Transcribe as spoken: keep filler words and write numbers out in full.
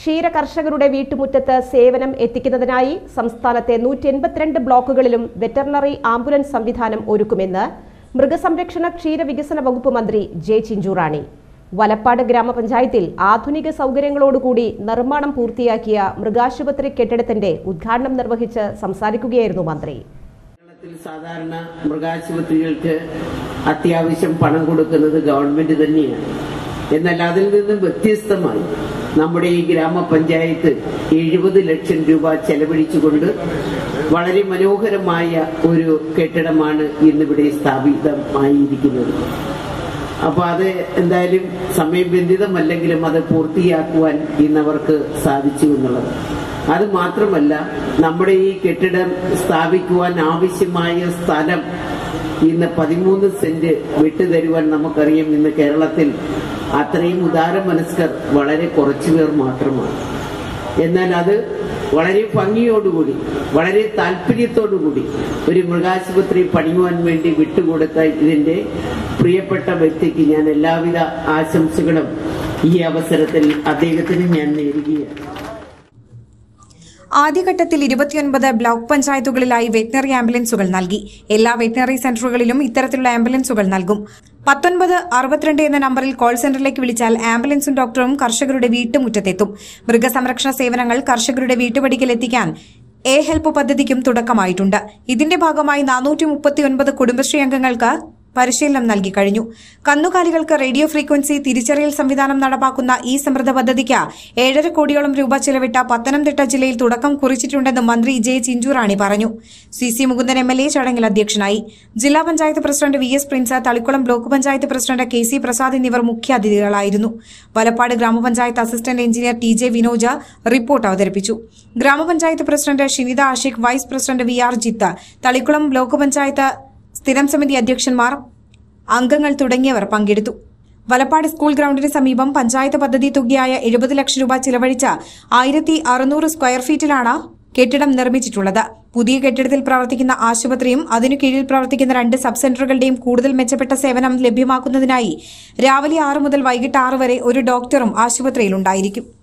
ക്ഷീര കർഷകരുടെ വീട്ടുമുറ്റത്ത് സേവനം എത്തിക്കുന്നതിനായി സംസ്ഥാനത്തെ നൂറ്റി എൺപത്തിരണ്ട് ബ്ലോക്കുകളിലും വെറ്ററിനറി ആംബുലൻസ് സംവിധാനം ഒരുക്കുമെന്ന് മൃഗസംരക്ഷണ ക്ഷീരവികസന വകുപ്പ് മന്ത്രി ജെ ചിഞ്ചുറാണി. വലപ്പാട് ഗ്രാമപഞ്ചായത്തിൽ ആധുനിക സൗകര്യങ്ങളോടുകൂടി നിർമ്മാണം പൂർത്തിയാക്കിയ മൃഗാശുപത്രി കെട്ടിടത്തിന്റെ ഉദ്ഘാടനം നിർവഹിച്ച് സംസാരിക്കുകയായിരുന്നു മന്ത്രി. സാധാരണ മൃഗാശുപത്രികൾക്ക് അത്യാവശ്യം പണം കൊടുക്കുന്നത് ഗവൺമെന്റ് തന്നെയാണ്. എന്നാൽ അതിൽ നിന്നും വ്യത്യസ്തമായി നമ്മുടെ ഈ ഗ്രാമപഞ്ചായത്ത് എഴുപത് ലക്ഷം രൂപ ചെലവഴിച്ചുകൊണ്ട് വളരെ മനോഹരമായ ഒരു കെട്ടിടമാണ് ഇന്നിവിടെ സ്ഥാപിതമായിരിക്കുന്നത്. അപ്പൊ അത് എന്തായാലും സമയബന്ധിതമല്ലെങ്കിലും അത് പൂർത്തിയാക്കുവാൻ ഇന്നവർക്ക് സാധിച്ചു എന്നുള്ളത്. അത് മാത്രമല്ല, നമ്മുടെ ഈ കെട്ടിടം സ്ഥാപിക്കുവാൻ ആവശ്യമായ സ്ഥലം ഇന്ന് പതിമൂന്ന് സെന്റ് വിട്ടുതരുവാൻ നമുക്കറിയാം. ഇന്ന് കേരളത്തിൽ അത്രയും ഉദാര മനസ്കർ വളരെ കുറച്ചുപേർ മാത്രമാണ്. എന്നാൽ അത് വളരെ ഭംഗിയോടുകൂടി വളരെ താല്പര്യത്തോടുകൂടി ഒരു മൃഗാശുപത്രി പണിയുവാൻ വേണ്ടി വിട്ടുകൊടുത്ത ഇതിന്റെ പ്രിയപ്പെട്ട വ്യക്തിക്ക് ഞാൻ എല്ലാവിധ ആശംസകളും ഈ അവസരത്തിൽ അദ്ദേഹത്തിന് ഞാൻ നേരുകയാണ്. ആദ്യഘട്ടത്തിൽ ഇരുപത്തിയൊൻപത് ബ്ലോക്ക് പഞ്ചായത്തുകളിലായി വെറ്റിനറി ആംബുലൻസുകൾ നൽകി. എല്ലാ വെറ്റിനറി സെന്ററുകളിലും ഇത്തരത്തിലുള്ള ആംബുലൻസുകൾ നൽകും. പത്തൊൻപത് അറുപത്തിരണ്ട് എന്ന നമ്പറിൽ കോൾ സെന്ററിലേക്ക് വിളിച്ചാൽ ആംബുലൻസും ഡോക്ടറും കർഷകരുടെ വീട്ടുമുറ്റത്തെത്തും. മൃഗസംരക്ഷണ സേവനങ്ങൾ കർഷകരുടെ വീട്ടുപടിക്കൽ എത്തിക്കാൻ എ ഹെൽപ്പ് പദ്ധതിക്കും തുടക്കമായിട്ടുണ്ട്. ഇതിന്റെ ഭാഗമായി നാനൂറ്റി മുപ്പത്തിയൊൻപത് കുടുംബശ്രീ അംഗങ്ങൾക്ക് പരിശീലനം നൽകി കഴിഞ്ഞു. കന്നുകാലികൾക്ക് റേഡിയോ ഫ്രീക്വൻസി തിരിച്ചറിയൽ സംവിധാനം നടപ്പാക്കുന്ന ഈ സമൃദ്ധ പദ്ധതിക്ക് ഏഴര കോടിയോളം രൂപ ചെലവിട്ട പത്തനംതിട്ട ജില്ലയിൽ തുടക്കം കുറിച്ചിട്ടുണ്ടെന്ന് മന്ത്രി ജെ ചിഞ്ചുറാണി പറഞ്ഞു. C C Mukundan M L A ചടങ്ങിൽ അധ്യക്ഷനായി. ജില്ലാ panchayat president V S Prince, Thalikkulam block panchayat president K C Prasad എന്നിവർ മുഖ്യാതിഥികളായിരുന്നു. വലപ്പാട് ഗ്രാമപഞ്ചായത്ത് assistant engineer T J Vinoja report അവതരിപ്പിച്ചു. ഗ്രാമപഞ്ചായത്ത് president Shinitha Ashiq, vice president V R Jith, Thalikkulam block panchayat സ്ഥിരം സമിതി അധ്യക്ഷന്മാർ, അംഗങ്ങൾ തുടങ്ങിയവർ പങ്കെടുത്തു. വലപ്പാട് സ്കൂൾ ഗ്രൌണ്ടിന് സമീപം പഞ്ചായത്ത് പദ്ധതി തുകയായ എഴുപത് ലക്ഷം രൂപ ചിലവഴിച്ച് ആയിരത്തി അറുന്നൂറ് സ്ക്വയർ ഫീറ്റിലാണ് കെട്ടിടം നിർമ്മിച്ചിട്ടുള്ളത്. പുതിയ കെട്ടിടത്തിൽ പ്രവർത്തിക്കുന്ന ആശുപത്രിയും അതിനു കീഴിൽ പ്രവർത്തിക്കുന്ന രണ്ട് സബ് സെന്ററുകളുടെയും കൂടുതൽ മെച്ചപ്പെട്ട സേവനം ലഭ്യമാക്കുന്നതിനായി രാവിലെ ആറ് മുതൽ വൈകിട്ട് ആറ് വരെ ഒരു ഡോക്ടറും ആശുപത്രിയിലുണ്ടായിരിക്കും.